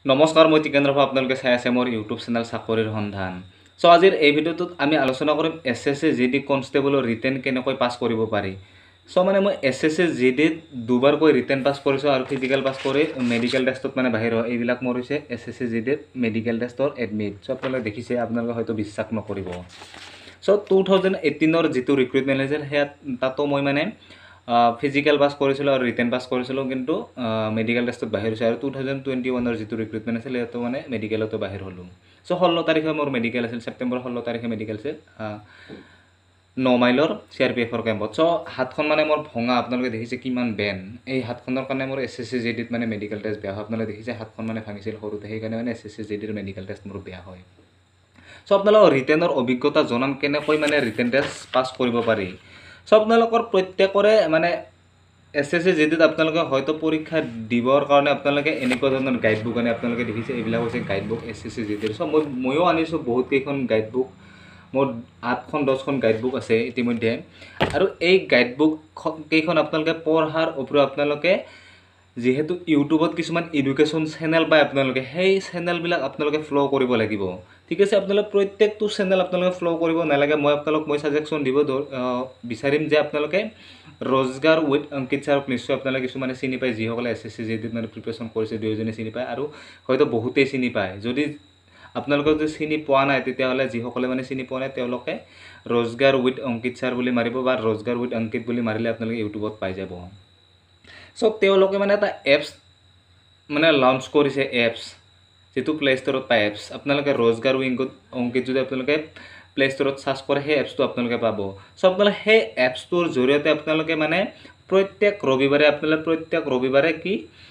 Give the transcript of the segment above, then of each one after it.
নমস্কাৰ মই টিকেন্দ্ৰ ভাই আপোনালোকে চাই আছে মোৰ ইউটিউব চেনেল চাকৰিৰ সন্ধান। সো আজিৰ এই ভিডিঅ'টোত আমি আলোচনা কৰিম এছএছসি জিডি কনষ্টেবলৰ ৰিটেন কেনেকৈ পাছ কৰিব পাৰি। সো মানে মই এছএছসি জিডিত দুবাৰকৈ ৰিটেন পাছ কৰিছোঁ আৰু ফিজিকেল পাছ কৰি মেডিকেল টেষ্টত মানে বাহিৰ হয়। এইবিলাক মোৰ হৈছে এছএছসি জিডিত মেডিকেল টেষ্টৰ এডমিট। সো আপোনালোকে দেখিছে, আপোনালোকে হয়তো বিশ্বাস নকৰিব। সো 2018ৰ যিটো ৰিক্ৰুইটমেণ্ট হৈছিল সেয়া তাতো মই মানে ফিজিকেল পাছ কৰিছিলোঁ আৰু ৰিটেন পাছ কৰিছিলোঁ, কিন্তু মেডিকেল টেষ্টত বাহিৰ হৈছে। আৰু 2021ৰ যিটো ৰিক্ৰুইটমেণ্ট আছিল সেইটো মানে মেডিকেলতো বাহিৰ হ'লোঁ। সো 16 তাৰিখে মোৰ মেডিকেল আছিল, ছেপ্টেম্বৰ 16 তাৰিখে মেডিকেল আছিল 9 মাইলৰ CRPFৰ কেম্পত। সো হাতখন মানে মোৰ ভঙা, আপোনালোকে দেখিছে কিমান বেন। এই হাতখনৰ কাৰণে মোৰ এছএছসি জিডিত মানে মেডিকেল টেষ্ট বেয়া হয়। আপোনালোকে দেখিছে হাতখন মানে ভাঙিছিল সৰুতে, সেইকাৰণে মানে এছএছসি জিডিৰ মেডিকেল টেষ্ট মোৰ বেয়া হয়। সো আপোনালোকৰ ৰিটেনৰ অভিজ্ঞতা জনাম, কেনেকৈ মানে ৰিটেন টেষ্ট পাছ কৰিব পাৰি। সো আপোনালোকৰ প্ৰত্যেকৰে মানে এছএছসি জিডিত আপোনালোকে হয়তো পৰীক্ষা দিবৰ কাৰণে আপোনালোকে এনেকুৱা ধৰণৰ গাইডবুক আনে। আপোনালোকে দেখিছে এইবিলাক হৈছে গাইডবুক এছএছসি জিডিৰ। সো ময়ো আনিছোঁ বহুত কেইখন গাইডবুক, মোৰ 8খন 10খন গাইডবুক আছে ইতিমধ্যে। আৰু এই গাইডবুক কেইখন আপোনালোকে পঢ়াৰ উপৰিও আপোনালোকে যিহেতু ইউটিউবত কিছুমান এডুকেশ্যন চেনেল পায়, আপোনালোকে সেই চেনেলবিলাক আপোনালোকে ফ'ল' কৰিব লাগিব। ঠিক আছে, আপোনালোকে প্ৰত্যেকটো চেনেল আপোনালোকে ফ'ল' কৰিব নালাগে। মই ছাজেশ্যন দিব বিচাৰিম যে আপোনালোকে ৰোজগাৰ উইথ অংকিত ছাৰক নিশ্চয় আপোনালোকে কিছুমানে চিনি পায়, যিসকলে এছএছসি জিডিত মানে প্ৰিপেৰেশ্যন কৰিছে, দুয়োজনে চিনি পায় আৰু হয়তো বহুতেই চিনি পায়। যদি আপোনালোকে যদি চিনি পোৱা নাই, তেতিয়াহ'লে যিসকলে মানে চিনি পোৱা নাই তেওঁলোকে ৰোজগাৰ উইথ অংকিত ছাৰ বুলি মাৰিব, বা ৰোজগাৰ উইথ অংকিত বুলি মাৰিলে আপোনালোকে ইউটিউবত পাই যাব। সো তেওঁলোকে মানে এটা এপছ মানে লঞ্চ কৰিছে, এপছ যিটো প্লে ষ্টৰত পায় এপছ। আপোনালোকে ৰোজগাৰ উইথ অংকিত যদি আপোনালোকে প্লে ষ্টৰত চাৰ্চ কৰে, সেই এপছটো আপোনালোকে পাব। সো আপোনালোকে সেই এপছটোৰ জৰিয়তে আপোনালোকে মানে প্ৰত্যেক ৰবিবাৰে কি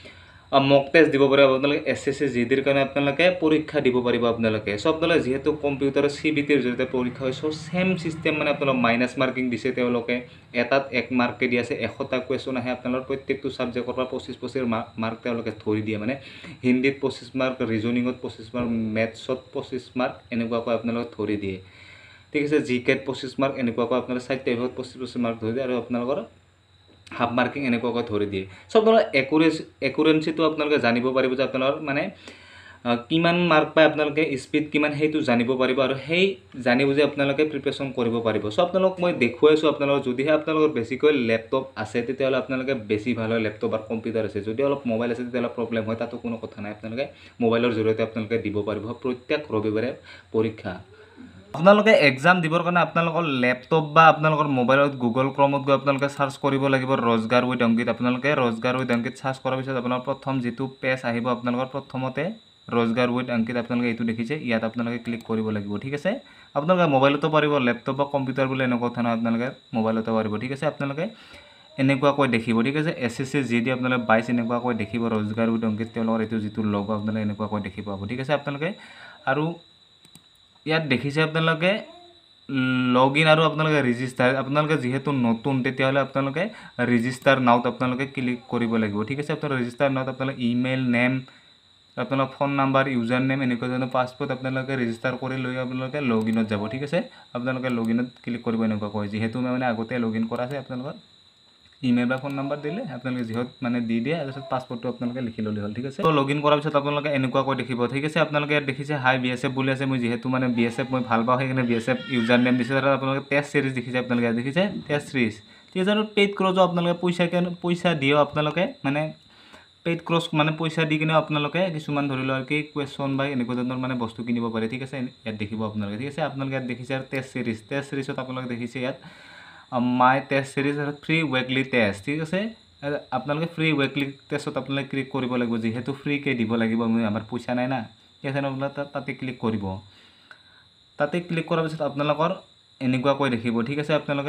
মক টেষ্ট দিব পাৰিব। আপোনালোকে এছএছসি জিডিৰ কাৰণে আপোনালোকে পৰীক্ষা দিব পাৰিব আপোনালোকে। সো আপোনালোকে যিহেতু কম্পিউটাৰৰ CBTৰ জৰিয়তে পৰীক্ষা হয়, সো ছেম ছিষ্টেম মানে আপোনালোক মাইনাছ মাৰ্কিং দিছে তেওঁলোকে। এটাত 1 মাৰ্কে দি আছে, 100টা কুৱেশ্যন আহে। আপোনালোকৰ প্ৰত্যেকটো ছাবজেক্টৰ পৰা 25 মাৰ্ক তেওঁলোকে ধৰি দিয়ে। মানে হিন্দীত 25 মাৰ্ক, ৰিজনিঙত 25 মাৰ্ক, মেথছত 25 মাৰ্ক, এনেকুৱাকৈ আপোনালোকে ধৰি দিয়ে। ঠিক আছে, জিকেত 25 মাৰ্ক, এনেকুৱাকৈ আপোনালোকে 4টা বিভাগত 25 মাৰ্ক ধৰি দিয়ে, আৰু আপোনালোকৰ হাফ মাৰ্কিং এনেকুৱাকৈ ধৰি দিয়ে। সো আপোনালোকৰ একুৰেঞ্চিটো আপোনালোকে জানিব পাৰিব যে আপোনালোকৰ মানে কিমান মাৰ্ক পায়, আপোনালোকে স্পীড কিমান, সেইটো জানিব পাৰিব, আৰু সেই জানি বুজি আপোনালোকে প্ৰিপেৰেশ্যন কৰিব পাৰিব। সো আপোনালোক মই দেখুৱাইছোঁ আপোনালোকক, যদিহে আপোনালোকৰ বেছিকৈ লেপটপ আছে তেতিয়াহ'লে আপোনালোকে বেছি ভাল হয়। লেপটপ আৰু কম্পিউটাৰ আছে, যদি অলপ মোবাইল আছে তেতিয়াহ'লে প্ৰব্লেম হয়, তাতো কোনো কথা নাই। আপোনালোকে মোবাইলৰ জৰিয়তে আপোনালোকে দিব পাৰিব প্ৰত্যেক ৰবিবাৰে পৰীক্ষা। আপোনালোকে এক্সাম দিবৰ কাৰণে আপোনালোকৰ লেপটপ বা আপোনালোকৰ মোবাইলত গুগল ক্ৰমত গৈ আপোনালোকে চাৰ্চ কৰিব লাগিব ৰোজগাৰ উইথ অংকিত। আপোনালোকে ৰোজগাৰ উইথ অংকিত চাৰ্চ কৰাৰ পিছত আপোনাৰ প্ৰথম যিটো পেজ আহিব, আপোনালোকৰ প্ৰথমতে ৰোজগাৰ উইথ অংকিত আপোনালোকে এইটো দেখিছে, ইয়াত আপোনালোকে ক্লিক কৰিব লাগিব। ঠিক আছে, আপোনালোকে মোবাইলতো পাৰিব, লেপটপ বা কম্পিউটাৰ বুলি এনেকুৱা কথা নহয়, আপোনালোকে মোবাইলতো পাৰিব। ঠিক আছে, আপোনালোকে এনেকুৱাকৈ দেখিব। ঠিক আছে, এছএছসি জিডি আপোনালোকে 22 এনেকুৱাকৈ দেখিব, ৰোজগাৰ উইথ অংকিত তেওঁলোকৰ এইটো যিটো লগ আপোনালোকে এনেকুৱাকৈ দেখি পাব। ঠিক আছে, আপোনালোকে আৰু ইয়াত দেখিছে আপোনালোকে লগ ইন আৰু আপোনালোকে ৰেজিষ্টাৰ। আপোনালোকে যিহেতু নতুন, তেতিয়াহ'লে আপোনালোকে ৰেজিষ্টাৰ নাওত আপোনালোকে ক্লিক কৰিব লাগিব। ঠিক আছে, আপোনালোকে ৰেজিষ্টাৰ নাওত আপোনালোকে ইমেইল নেম, আপোনালোকৰ ফোন নাম্বাৰ, ইউজাৰ নেম, এনেকুৱা ধৰণৰ পাছপৰ্ট আপোনালোকে ৰেজিষ্টাৰ কৰি লৈ আপোনালোকে লগ ইনত যাব। ঠিক আছে, আপোনালোকে লগ ইনত ক্লিক কৰিব এনেকুৱাকৈ। যিহেতু মই মানে আগতে লগ ইন কৰা আছে, আপোনালোকৰ ইমেইল বা ফোন নাম্বাৰ দিলে আপোনালোকে যিহত মানে দি দিয়ে, তাৰপিছত পাছপৰ্টটো আপোনালোকে লিখি ল'লে হ'ল। ঠিক আছে, তো লগ ইন কৰাৰ পিছত আপোনালোকে এনেকুৱাকৈ দেখিব। ঠিক আছে, আপোনালোকে ইয়াত দেখিছে হাই BSF বুলি আছে। মই যিহেতু মানে BSF মই ভাল পাওঁ, সেইকাৰণে BSF ইউজাৰ নেম দিছে। তাত আপোনালোকে টেষ্ট চিৰিজ দেখিছে, আপোনালোকে ইয়াত দেখিছে টেষ্ট চিৰিজ। ঠিক আছে, আৰু পেইড ক্ৰজো আপোনালোকে পইচা দিও আপোনালোকে মানে পেইড ক্ৰজ মানে পইচা দি কিনেও আপোনালোকে কিছুমান ধৰি লওক কি কুৱেশ্যন বা এনেকুৱা ধৰণৰ মানে বস্তু কিনিব পাৰে। ঠিক আছে, ইয়াত দেখিব আপোনালোকে। ঠিক আছে, আপোনালোকে ইয়াত দেখিছে আৰু টেষ্ট চিৰিজত আপোনালোকে দেখিছে ইয়াত মাই টেষ্ট চিৰিজ আৰু ফ্ৰী উইকলি টেষ্ট। ঠিক আছে, আপোনালোকে ফ্ৰী উইকলি টেষ্টত আপোনালোকে ক্লিক কৰিব লাগিব, যিহেতু ফ্ৰীকৈ দিব লাগিব, আমাৰ পইচা নাই না। ঠিক আছে, আপোনালোকে তাতে ক্লিক কৰিব। তাতে ক্লিক কৰাৰ পিছত আপোনালোকৰ এনেকুৱাকৈ দেখিব। ঠিক আছে, আপোনালোকে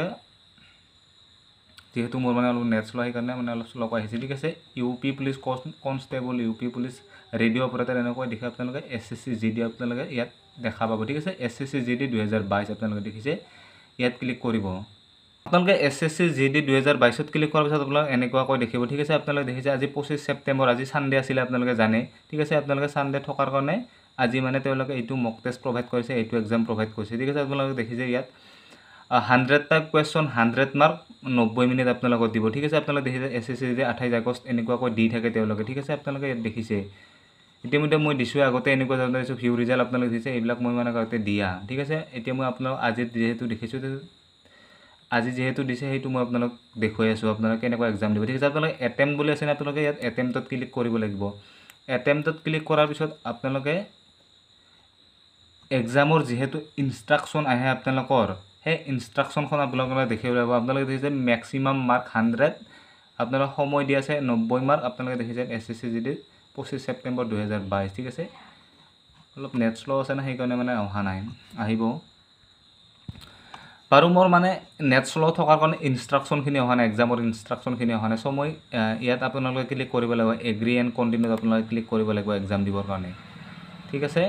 যিহেতু মোৰ মানে অলপ নেট শ্ল' সেইকাৰণে মানে অলপ শ্ল'কৈ আহিছে। ঠিক আছে, UP police constable, UP police radio' operator এনেকৈ দেখে আপোনালোকে এছএছসি জিডি আপোনালোকে ইয়াত দেখা পাব। ঠিক আছে, এছএছসি জিডি 2022 আপোনালোকে দেখিছে, ইয়াত ক্লিক কৰিব। আপোনালোকে এছএছসি জিডি 2022ত ক্লিক কৰাৰ পিছত আপোনালোকে এনেকুৱাকৈ দেখিব। ঠিক আছে, আপোনালোকে দেখিছে আজি 25 ছেপ্টেম্বৰ, আজি ছানডে আছিলে, আপোনালোকে জানে। ঠিক আছে, আপোনালোকে ছানডে থকাৰ কাৰণে আজি মানে তেওঁলোকে এইটো মক টেষ্ট প্ৰভাইড কৰিছে, এইটো এক্সাম প্ৰভাইড কৰিছে। ঠিক আছে, আপোনালোকে দেখিছে ইয়াত 100টা কুৱেশ্যন 100 মাৰ্ক 90 মিনিট আপোনালোকক দিব। ঠিক আছে, আপোনালোকে দেখিছে এছএছসি জিডি 28 আগষ্ট এনেকুৱাকৈ দি থাকে তেওঁলোকে। ঠিক আছে, আপোনালোকে ইয়াত দেখিছে ইতিমধ্যে মই দিছোঁ আগতে এনেকুৱা ধৰণৰ দিছোঁ ভিউ ৰিজাল্ট আপোনালোকে দিছে এইবিলাক মই মানে আগতে দিয়া ঠিক আছে এতিয়া মই আপোনালোক আজি যেহেতু দেখিছোঁ আজি যেহেতু দিছে সেইটো মই আপোনালোক দেখুৱাই আছোঁ আপোনালোকে কেনেকুৱা এক্সাম দিব ঠিক আছে আপোনালোকে এটেম্প বুলি আছে আপোনালোকে ইয়াত এটেম্পটত ক্লিক কৰিব লাগিব এটেম্পটত ক্লিক কৰাৰ পিছত আপোনালোকে এক্সামৰ যেহেতু ইনষ্ট্ৰাকশ্যন আহে আপোনালোকৰ সেই ইনষ্ট্ৰাকশ্যনখন আপোনালোকে দেখিব লাগিব আপোনালোকে দেখিছে মেক্সিমাম মাৰ্ক 100 আপোনালোক সময় দিয়া আছে 90 মাৰ্ক আপোনালোকে দেখিছে SSC GD 25 ছেপ্টেম্বৰ 2022 ঠিক আছে অলপ নেট স্লো আছে না সেইকাৰণে মানে অহা নাই আহিব বাৰু মোৰ মানে নেট স্লো থকাৰ কাৰণে ইনষ্ট্ৰাকশ্যনখিনি অহা নাই এক্সামৰ ইনষ্ট্ৰাকশ্যনখিনি অহা নাই চ' মই ইয়াত আপোনালোকে ক্লিক কৰিব লাগিব এগ্ৰি এণ্ড কণ্টিনিউ আপোনালোকে ক্লিক কৰিব লাগিব এক্সাম দিবৰ কাৰণে ঠিক আছে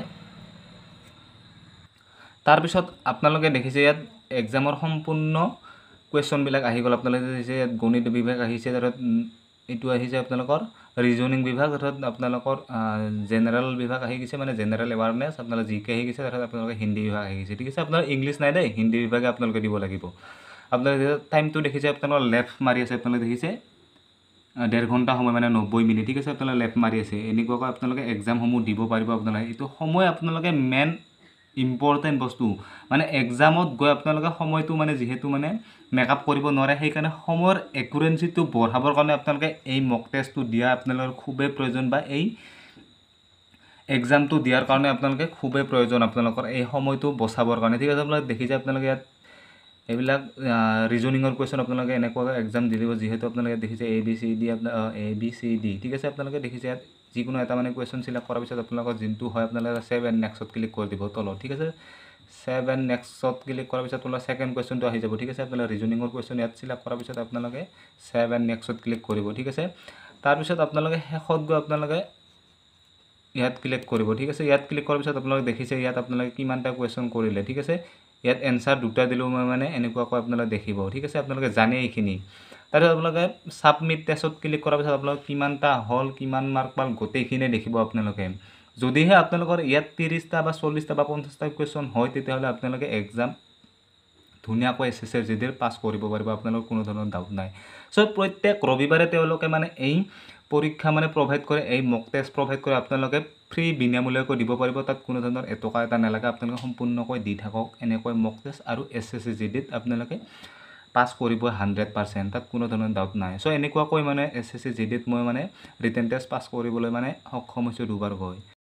তাৰপিছত আপোনালোকে দেখিছে ইয়াত এক্সামৰ সম্পূৰ্ণ কুৱেশ্যনবিলাক আহি গ'ল আপোনালোকে দেখিছে ইয়াত গণিত বিভাগ আহিছে তাত এইটো আহিছে আপোনালোকৰ ৰিজনিং বিভাগ অৰ্থাৎ আপোনালোকৰ জেনেৰেল বিভাগ আহি গৈছে মানে জেনেৰেল এৱাৰনেছ আপোনালোকে জিকে আহি গৈছে অৰ্থাৎ আপোনালোকে হিন্দী বিভাগ আহি গৈছে ঠিক আছে আপোনাৰ ইংলিছ নাই দেই হিন্দী বিভাগে আপোনালোকে দিব লাগিব আপোনালোকে টাইমটো দেখিছে আপোনালোকৰ লেফ্ট মাৰি আছে আপোনালোকে দেখিছে 1.5 ঘণ্টা সময় মানে 90 মিনিট ঠিক আছে আপোনালোকে লেফ্ট মাৰি আছে এনেকুৱাকৈ আপোনালোকে এক্সামসমূহ দিব পাৰিব আপোনালোকে এইটো সময় আপোনালোকে মেইন ইম্পৰ্টেণ্ট বস্তু মানে এক্সামত গৈ আপোনালোকে সময়টো মানে যেহেতু মানে মেকআপ কৰিব নোৱাৰে সেইকাৰণে সময়ৰ একুৰেঞ্চিটো বঢ়াবৰ কাৰণে আপোনালোকে এই মক টেষ্টটো দিয়া আপোনালোকৰ খুবেই প্ৰয়োজন বা এই এক্সামটো দিয়াৰ কাৰণে আপোনালোকে খুবেই প্ৰয়োজন আপোনালোকৰ এই সময়টো বচাবৰ কাৰণে ঠিক আছে আপোনালোকে দেখিছে আপোনালোকে ইয়াত এইবিলাক ৰিজনিঙৰ কুৱেশ্যন আপোনালোকে এনেকুৱা এক্সাম দিব যেহেতু আপোনালোকে দেখিছে ABCD আপোনাৰ ABCD ঠিক আছে আপোনালোকে দেখিছে ইয়াত যিকোনো এটা মানে কুৱেশ্যন সিলেক্ট কৰাৰ পিছত আপোনালোকৰ যোনটো হয় আপোনালোকে সেভ এণ্ড নেক্সটত ক্লিক কৰি দিব তলত ঠিক আছে সেভ এণ্ড নেক্সটত ক্লিক কৰাৰ পিছত আপোনালোকৰ সেকেন্ড কুৱেশ্যনটো আহি যাব ঠিক আছে আপোনালোকে ৰিজনিঙৰ কুৱেশ্যন ইয়াত সিলেক্ট কৰাৰ পিছত আপোনালোকে সেভ এণ্ড নেক্সটত ক্লিক কৰিব ঠিক আছে তাৰপিছত আপোনালোকে শেষত গৈ আপোনালোকে ইয়াত ক্লিক কৰিব ঠিক আছে ইয়াত ক্লিক কৰাৰ পিছত আপোনালোকে দেখিছে ইয়াত আপোনালোকে কিমানটা কুৱেশ্যন কৰিলে ঠিক আছে ইয়াত এনসাৰ দুটা দিলো মই মানে এনেকুৱাকৈ আপোনালোকে দেখিব ঠিক আছে আপোনালোকে জানে এইখিনি তাৰপিছত আপোনালোকে সাবমিট টেষ্টত ক্লিক কৰাৰ পিছত আপোনালোকে কিমানটা হল কিমান মাৰ্ক পাল গোটেইখিনি দেখিব আপোনালোকে যদিহে আপোনালোকৰ ইয়াত 30টা বা 40টা বা 50টা কুৱেশ্যন হয় তেতিয়াহ'লে আপোনালোকে এক্সাম ধুনীয়াকৈ SSC GD পাছ কৰিব পাৰিব আপোনালোকৰ কোনো ধৰণৰ ডাউট নাই সো প্ৰত্যেক ৰবিবাৰে তেওঁলোকে মানে এই পৰীক্ষা মানে প্ৰভাইড কৰে এই মক টেষ্ট প্ৰভাইড কৰে আপোনালোকে ফ্ৰী বিনামূলীয়াকৈ দিব পাৰিব তাত কোনো ধৰণৰ এটকা এটা নালাগে আপোনালোকে সম্পূৰ্ণকৈ দি থাকক এনেকৈ মক টেষ্ট আৰু SSC GD আপোনালোকে পাছ কৰিব 100% তাত কোনো ধৰণৰ ডাউট নাই সো এনেকুৱাকৈ মানে SSC GD মই মানে ৰিটেন টেষ্ট পাছ কৰিবলৈ মানে সক্ষম হৈছোঁ দুবাৰ গৈ